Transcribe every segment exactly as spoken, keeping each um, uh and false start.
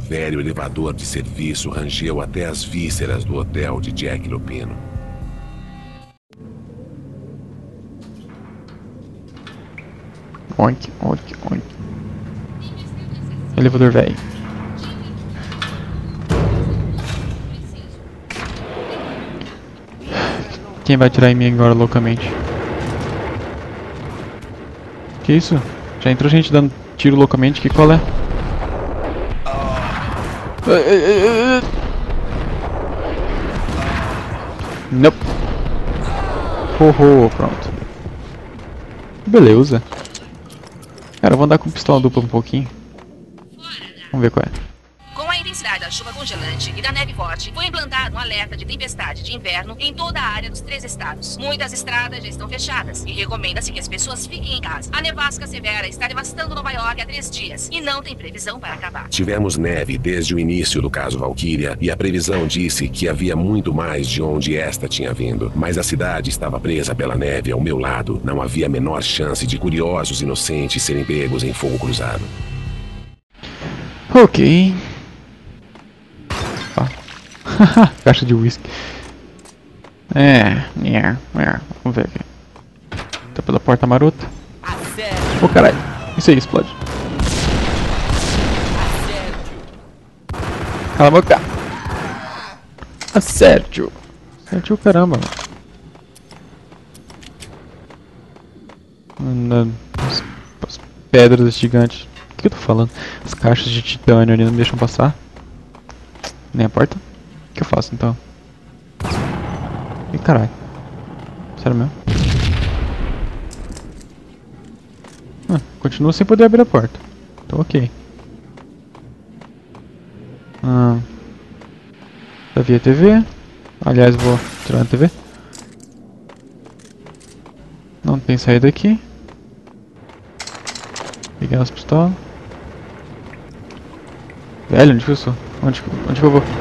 velho elevador de serviço rangeu até as vísceras do hotel de Jack Lupino. Oink, oink, oink. Elevador velho. Quem vai atirar em mim agora loucamente? Que isso? Já entrou gente dando tiro loucamente? Que qual é? Nope. Oh, oh, pronto. Beleza. Cara, eu vou andar com pistola dupla um pouquinho. Vamos ver qual é. Com a intensidade da chuva congelante e da neve forte, foi implantado um alerta de tempestade de inverno em toda a área dos três estados. Muitas estradas já estão fechadas e recomenda-se que as pessoas fiquem em casa. A nevasca severa está devastando Nova York há três dias e não tem previsão para acabar. Tivemos neve desde o início do caso Valkyria e a previsão disse que havia muito mais de onde esta tinha vindo. Mas a cidade estava presa pela neve ao meu lado. Não havia a menor chance de curiosos inocentes serem pegos em fogo cruzado. Ok. Ah. Caixa de whisky. É, é, é. Vamos ver aqui. Tá pela porta marota. Ô, oh, caralho. Isso aí, explode. Cala a boca. Acerte-o. Acerte-o, caramba. Mano. As, as pedras gigantes. O que eu tô falando? As caixas de titânio ali não me deixam passar. Nem a porta. O que eu faço então? Ih, caralho. Sério mesmo? Ah, continuo sem poder abrir a porta. Tô ok. Ah, já vi a T V. Aliás, vou tirar a T V. Não tem saída aqui. Peguei as pistolas. Velho, onde que eu sou? Onde, onde que eu vou?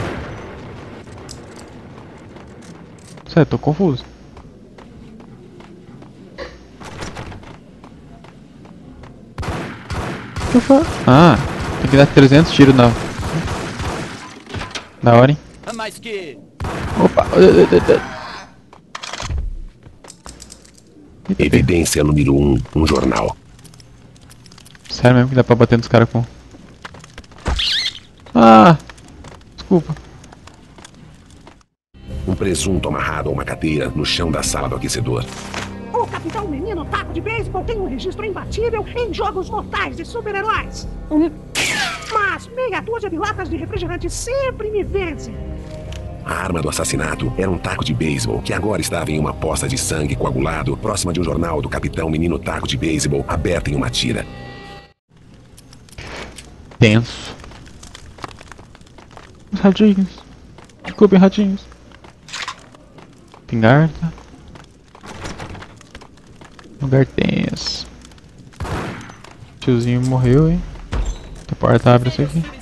Sério, tô confuso. O que eu faço? Ah, tem que dar trezentos tiros na... Da hora, hein? Opa! Evidência número um, um jornal. Sério mesmo que dá pra bater nos caras com... Ah! Desculpa. Um presunto amarrado a uma cadeira no chão da sala do aquecedor. O Capitão Menino Taco de Beisebol tem um registro imbatível em jogos mortais de super-heróis. Mas meia dúzia de latas de refrigerante sempre me vence. A arma do assassinato era um taco de beisebol que agora estava em uma poça de sangue coagulado próxima de um jornal do Capitão Menino Taco de Beisebol aberto em uma tira. Tenso. Os ratinhos. Desculpem, ratinhos. Pingarda. Lugar tenso. Tiozinho morreu, hein? A porta abre isso aqui.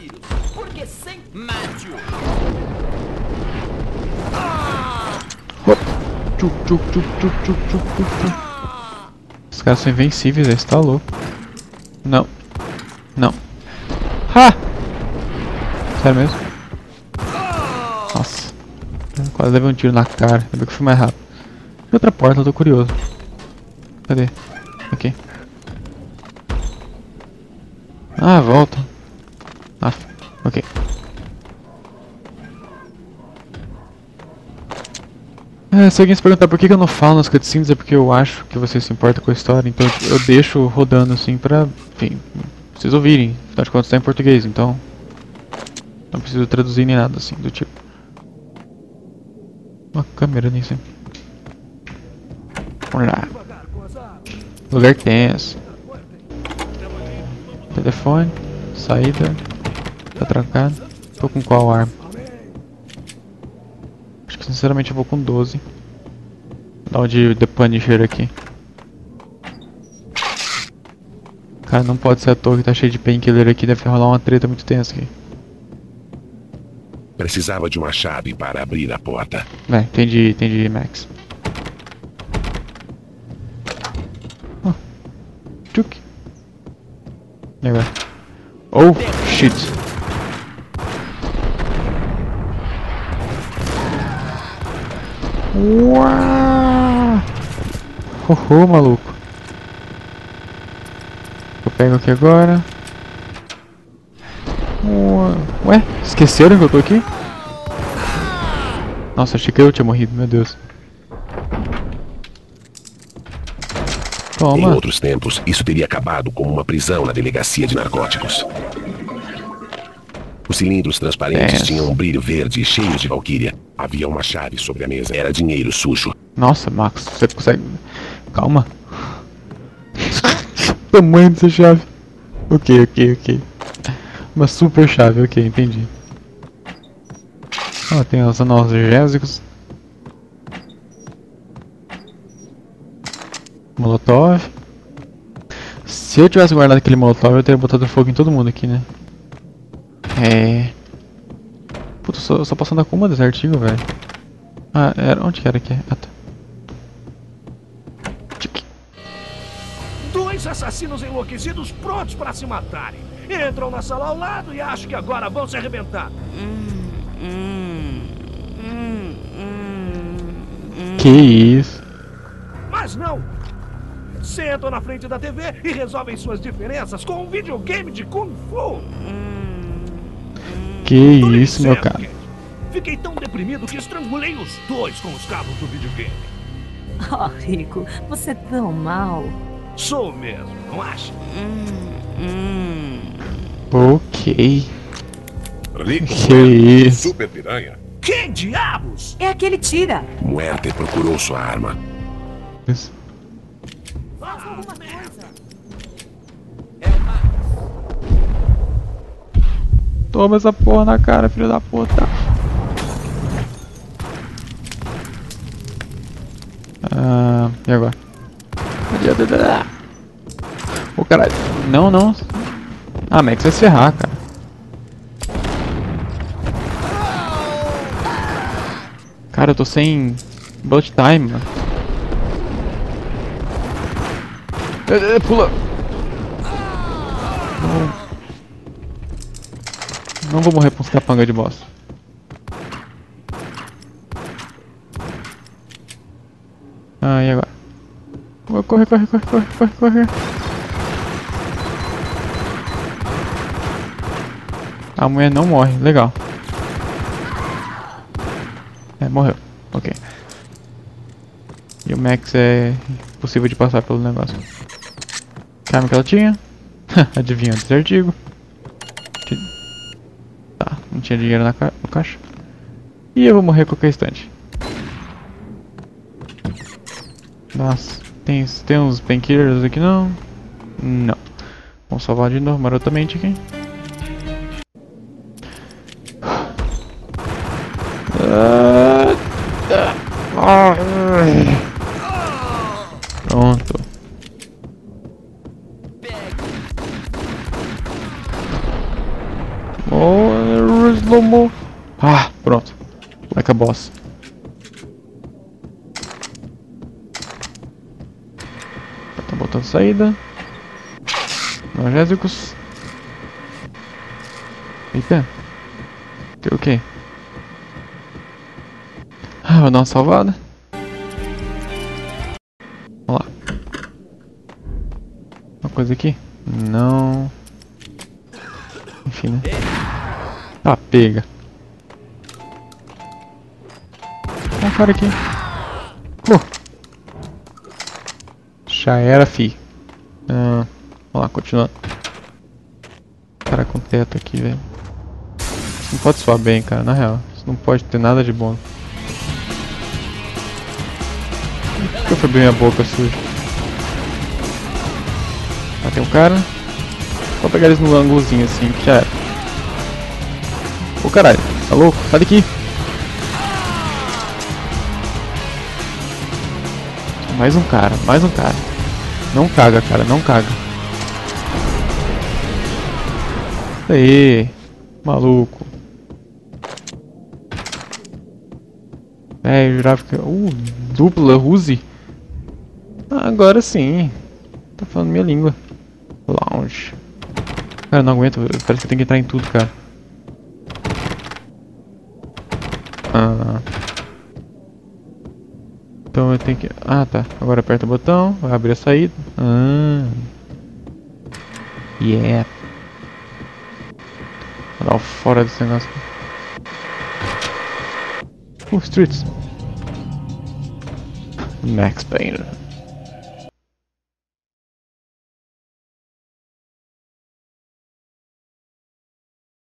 Tchuc, tchuc, tchuc, tchuc, tchuc, tchuc, tchuc. Os caras são invencíveis, aí você tá louco. Não. Não. Ha! Sério mesmo? Nossa. Eu quase levei um tiro na cara. Ainda bem que eu fui mais rápido. E outra porta, eu tô curioso. Cadê? Aqui. Ah, volta. Ah, ok. É, se alguém se perguntar por que eu não falo nas cutscenes, é porque eu acho que você se importa com a história, então eu deixo rodando assim pra, enfim, vocês ouvirem. Afinal de contas tá em português, então não preciso traduzir nem nada assim do tipo. Uma câmera nisso, hein? Vamos lá. Lugar tenso. Telefone. Saída. Tá trancado. Tô com qual arma? Acho que sinceramente eu vou com doze. Dá o de The Punisher aqui. Cara, não pode ser à toa que tá cheio de painkiller aqui. Deve rolar uma treta muito tensa aqui. Precisava de uma chave para abrir a porta. É, entendi, entendi, Max. Oh. Tchuk. E agora? Oh, shit. Uau! Oh, oh, maluco. Eu pego aqui agora. Uau. Ué? Esqueceram que eu tô aqui? Nossa, achei que eu tinha morrido, meu Deus. Toma. Em outros tempos, isso teria acabado como uma prisão na delegacia de narcóticos. Os cilindros transparentes é. tinham um brilho verde, cheios de valquíria. Havia uma chave sobre a mesa. Era dinheiro sujo. Nossa, Max, você consegue... Calma. Tamanho dessa chave. Ok, ok, ok. Uma super chave, ok, entendi. Ó, oh, tem os analgésicos. Molotov. Se eu tivesse guardado aquele molotov, eu teria botado fogo em todo mundo aqui, né? É... Puta, eu só, eu só posso andar com uma desse artigo, velho. Ah, era... Onde que era aqui? Ah, tá. Dois assassinos enlouquecidos prontos para se matarem. Entram na sala ao lado e acham que agora vão se arrebentar. Que isso? Mas não! Sentam na frente da T V e resolvem suas diferenças com um videogame de Kung Fu. Que isso, meu cara. Fiquei tão deprimido que estrangulei os dois com os cabos do videogame. Oh, Rico, você é tão mal. Sou mesmo, não acha? Ok. Rico, que isso? Super piranha. Que diabos? É aquele tira. Muerte procurou sua arma. Isso. Toma essa porra na cara, filho da puta. Ah, e agora? Ô, caralho. Não, não. Ah, Max vai se ferrar, cara. Cara, eu tô sem bullet time, mano. É, é, pula. Não. Não vou morrer por uns capanga de bosta. Ah, e agora? Corre, corre, corre, corre, corre, corre. A mulher não morre, legal. É, morreu, ok. E o Max é impossível de passar pelo negócio. Que arma que ela tinha? Adivinhando esse artigo. Tá, não tinha dinheiro na ca no caixa. E eu vou morrer a qualquer instante. Nossa, tem, tem uns painkillers aqui não? Não. Vamos salvar de novo marotamente aqui. Pronto. Oh, slow-mo. Ah, pronto. Like a boss. Tá botando saída. Analgésicos. Eita. Tem o quê? Ah, vou dar uma salvada. Vamos lá. Uma coisa aqui? Não. Enfim, né? Ah, pega. Tem um cara aqui. Uh. Já era, fi. Ah, vamos lá, continuando. Cara com teto aqui, velho. Não pode soar bem, cara, na real. Isso não pode ter nada de bom. Por que eu fui bem a boca suja? Ah, tem um cara. Vou pegar eles no ângulozinho assim, que já era. Ô caralho, tá louco? Sai daqui! Mais um cara, mais um cara. Não caga, cara, não caga. Aí, maluco. É, eu jurava que... Uh, dupla Uzi. Ah, agora sim. Tá falando minha língua. Lounge. Cara, eu não aguento, parece que eu tenho que entrar em tudo, cara. Ah. Então eu tenho que... Ah, tá. Agora aperta o botão, vai abrir a saída. Ah. Yeah. Vou dar o fora desse negócio. Uh, streets. Max Payne.